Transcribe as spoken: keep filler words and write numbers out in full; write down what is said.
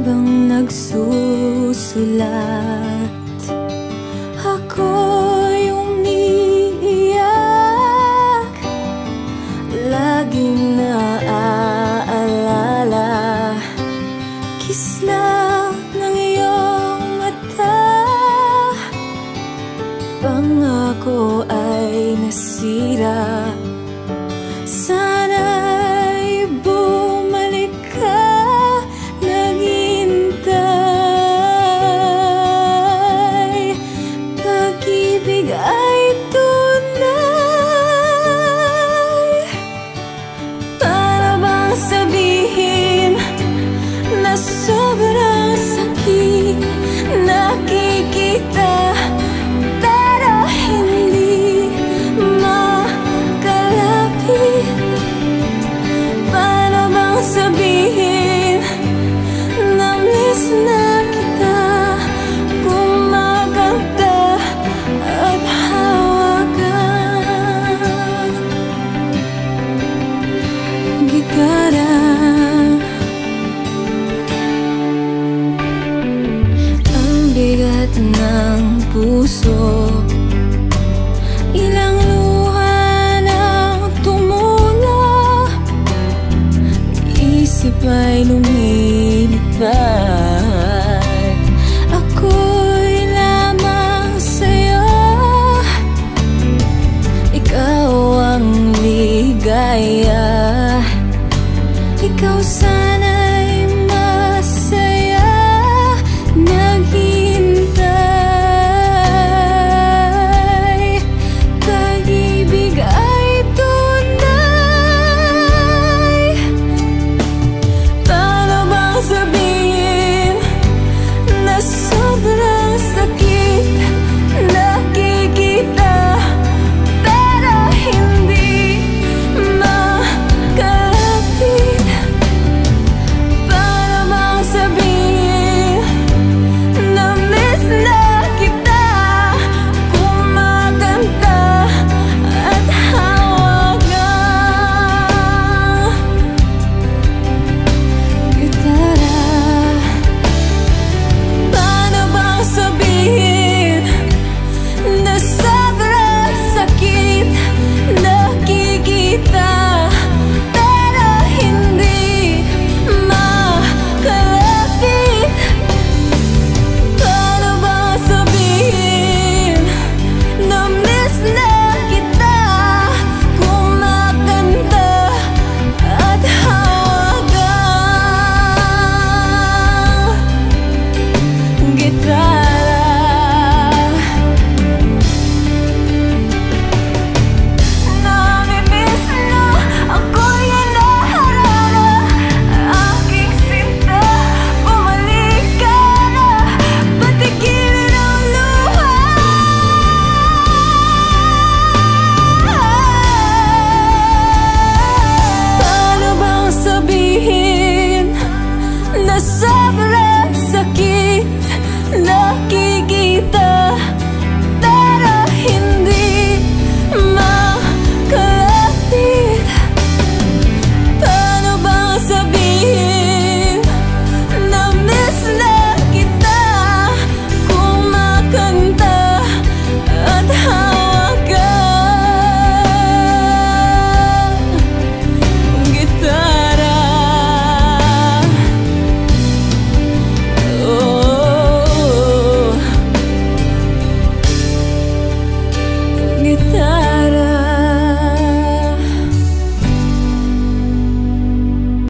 bang nagsusulat? Ako yung umiiyak, laging naaalala. Kislap ng iyong mata, pangako ay nasira. Sana'y bumalik ka, naghintay. Pag-ibig ay tunay. Para bang sabihin na sobrang sakit, nakikita pero hindi makalapit? Para bang sabihin na miss na kita, kumakanta at hawakan gitara? Bigat ng puso, ilang luha nang tumula, isip ay lumi